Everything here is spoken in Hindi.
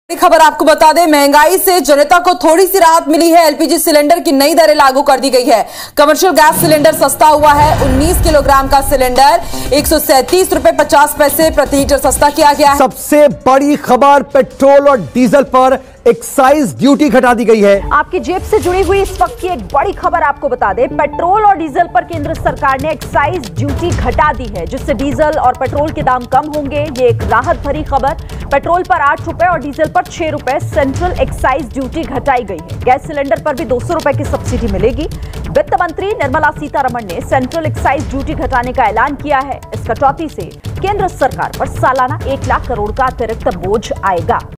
खबर आपको बता दें, महंगाई से जनता को थोड़ी सी राहत मिली है। एलपीजी सिलेंडर की नई दरें लागू कर दी गई है। कमर्शियल गैस सिलेंडर सस्ता हुआ है। 19 किलोग्राम का सिलेंडर 137 रुपए 50 पैसे प्रति लीटर सस्ता किया गया है। सबसे बड़ी खबर, पेट्रोल और डीजल पर एक्साइज ड्यूटी घटा दी गई है। आपकी जेब से जुड़ी हुई इस वक्त की एक बड़ी खबर आपको बता दें, पेट्रोल और डीजल पर केंद्र सरकार ने एक्साइज ड्यूटी घटा दी है, जिससे डीजल और पेट्रोल के दाम कम होंगे। ये एक राहत भरी खबर। पेट्रोल पर 8 रुपए और डीजल पर 6 रुपए सेंट्रल एक्साइज ड्यूटी घटाई गई है। गैस सिलेंडर पर भी 200 रुपए की सब्सिडी मिलेगी। वित्त मंत्री निर्मला सीतारमण ने सेंट्रल एक्साइज ड्यूटी घटाने का ऐलान किया है। इस कटौती से केंद्र सरकार पर सालाना 1 लाख करोड़ का अतिरिक्त बोझ आएगा।